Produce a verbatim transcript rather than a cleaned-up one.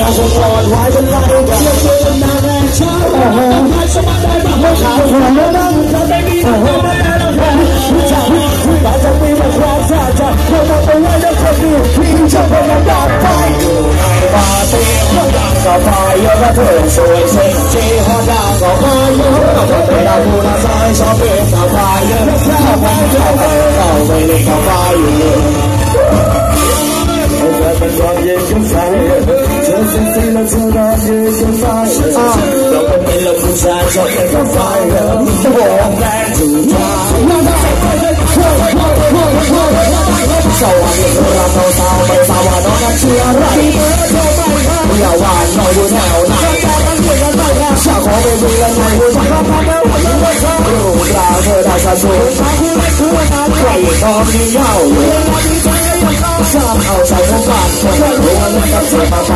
คนปลอดไว้เป็นไรเชื่อเชื่อนานแรงเช้าใครสมัครได้มาเมื่อข่าวของเราบ้างจะได้มีแต่เราไม่ได้เราแพ้ผู้ชายผู้หญิงจะมีมาความสะใจเราต้องไปไว้แล้วคนดีพี่จะเป็นระดับไฟอยู่ในปาร์ตี้หัวดังก็ไฟเยอะก็เถิดสวยเซ็กซี่หัวดังก็ไฟเยอะก็เถิดเราผู้น่าใจชอบเป็นก็ไฟเยอะชอบเป็นชอบเป็นเราไม่ได้ก็ไฟอยู่เป็นความเย็นกับไฟเธอเซ็กซี่และเธอร้อนเย็นกับไฟเราเป็นเป็นลูกผู้ชายชอบเป็นกับไฟบอกแรงถูกทางสวัสดีครับเราสาวไม่สาวน้องนักเชียร์ไรอย่าหวานเราอยู่แถวไหนชาวขอไปดูแลหน่อยรู้จักกันแล้วรู้ราวเธอได้สักส่วนใครตอนนี้เย้าชอบเอาใจของบ้านคนรู้ว่ามันกับเธอมา